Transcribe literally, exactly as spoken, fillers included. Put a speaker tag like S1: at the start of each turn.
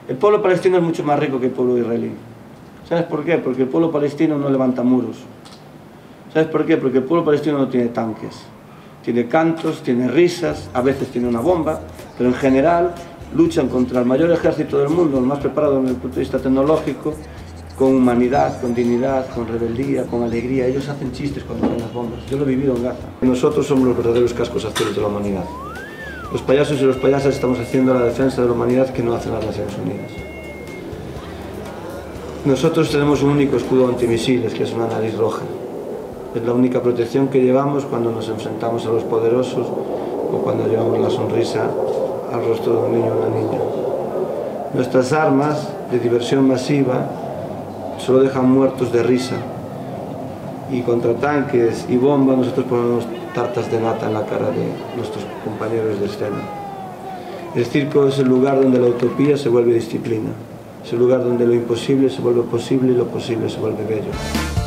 S1: El pueblo palestino es mucho más rico que el pueblo israelí. ¿Sabes por qué? Porque el pueblo palestino no levanta muros. ¿Sabes por qué? Porque el pueblo palestino no tiene tanques. Tiene cantos, tiene risas, a veces tiene una bomba, pero en general luchan contra el mayor ejército del mundo, el más preparado desde el punto de vista tecnológico, con humanidad, con dignidad, con rebeldía, con alegría. Ellos hacen chistes cuando ven las bombas. Yo lo he vivido en Gaza. Nosotros somos los verdaderos cascos azules de la humanidad. Los payasos y los payasas estamos haciendo la defensa de la humanidad que no hacen las Naciones Unidas. Nosotros tenemos un único escudo antimisiles, que es una nariz roja. Es la única protección que llevamos cuando nos enfrentamos a los poderosos o cuando llevamos la sonrisa al rostro de un niño o una niña. Nuestras armas de diversión masiva solo dejan muertos de risa, y contra tanques y bombas nosotros ponemos tartas de nata en la cara de nuestros compañeros de escena. El circo es el lugar donde la utopía se vuelve disciplina, es el lugar donde lo imposible se vuelve posible y lo posible se vuelve bello.